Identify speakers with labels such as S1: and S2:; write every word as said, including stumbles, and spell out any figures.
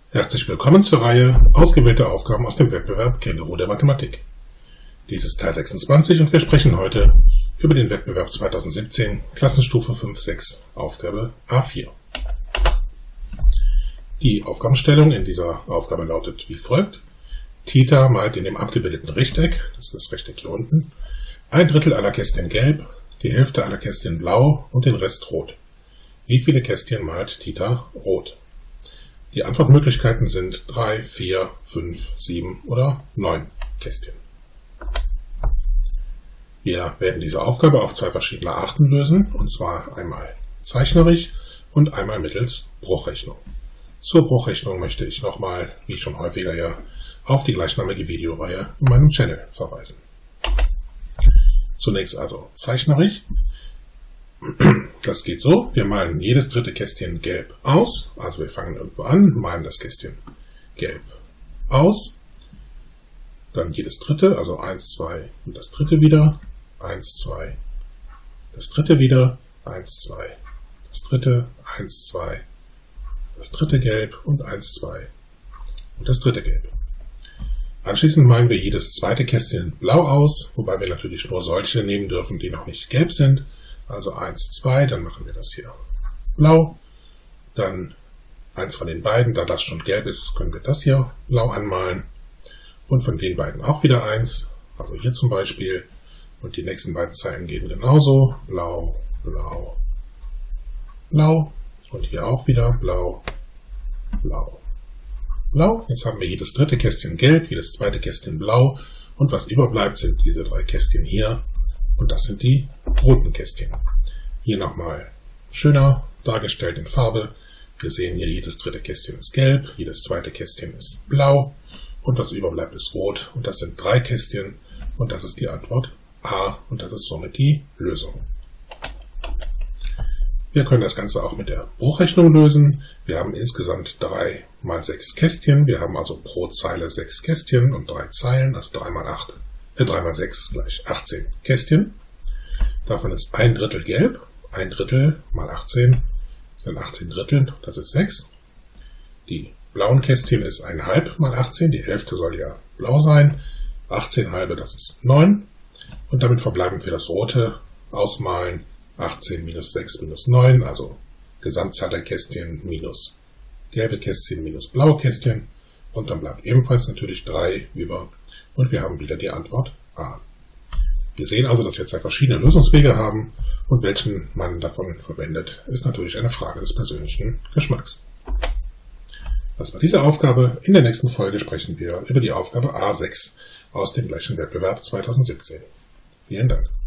S1: Herzlich willkommen zur Reihe Ausgewählte Aufgaben aus dem Wettbewerb Känguru der Mathematik. Dies ist Teil sechsundzwanzig und wir sprechen heute über den Wettbewerb zweitausendsiebzehn, Klassenstufe fünf sechs, Aufgabe A vier. Die Aufgabenstellung in dieser Aufgabe lautet wie folgt. Tita malt in dem abgebildeten Rechteck, das ist das Rechteck hier unten, ein Drittel aller Kästchen gelb, die Hälfte aller Kästchen blau und den Rest rot. Wie viele Kästchen malt Tita rot? Die Antwortmöglichkeiten sind drei, vier, fünf, sieben oder neun Kästchen. Wir werden diese Aufgabe auf zwei verschiedene Arten lösen, und zwar einmal zeichnerisch und einmal mittels Bruchrechnung. Zur Bruchrechnung möchte ich nochmal, wie schon häufiger ja, auf die gleichnamige Videoreihe in meinem Channel verweisen. Zunächst also zeichnerisch. Das geht so, wir malen jedes dritte Kästchen gelb aus, also wir fangen irgendwo an, malen das Kästchen gelb aus, dann jedes dritte, also eins, zwei und das dritte wieder, eins, zwei, das dritte wieder, eins, zwei, das dritte, eins, zwei, das dritte gelb und eins, zwei und das dritte gelb. Anschließend malen wir jedes zweite Kästchen blau aus, wobei wir natürlich nur solche nehmen dürfen, die noch nicht gelb sind. Also eins, zwei, dann machen wir das hier blau, dann eins von den beiden, da das schon gelb ist, können wir das hier blau anmalen und von den beiden auch wieder eins, also hier zum Beispiel, und die nächsten beiden Zeilen gehen genauso, blau, blau, blau und hier auch wieder blau, blau, blau. Jetzt haben wir jedes dritte Kästchen gelb, jedes zweite Kästchen blau und was überbleibt sind diese drei Kästchen hier. Und das sind die roten Kästchen. Hier nochmal schöner dargestellt in Farbe. Wir sehen hier, jedes dritte Kästchen ist gelb, jedes zweite Kästchen ist blau und was überbleibt ist rot. Und das sind drei Kästchen und das ist die Antwort A und das ist somit die Lösung. Wir können das Ganze auch mit der Bruchrechnung lösen. Wir haben insgesamt drei mal sechs Kästchen. Wir haben also pro Zeile sechs Kästchen und drei Zeilen, also drei mal acht. drei mal sechs gleich achtzehn Kästchen. Davon ist ein Drittel gelb. ein Drittel mal achtzehn sind achtzehn Drittel, das ist sechs. Die blauen Kästchen ist ein halb mal achtzehn, die Hälfte soll ja blau sein. achtzehn halbe, das ist neun. Und damit verbleiben für das rote Ausmalen achtzehn minus sechs minus neun, also Gesamtzahl der Kästchen minus gelbe Kästchen minus blaue Kästchen. Und dann bleibt ebenfalls natürlich drei über. Und wir haben wieder die Antwort A. Wir sehen also, dass wir zwei verschiedene Lösungswege haben und welchen man davon verwendet, ist natürlich eine Frage des persönlichen Geschmacks. Das war diese Aufgabe. In der nächsten Folge sprechen wir über die Aufgabe A sechs aus dem gleichen Wettbewerb zweitausendsiebzehn. Vielen Dank.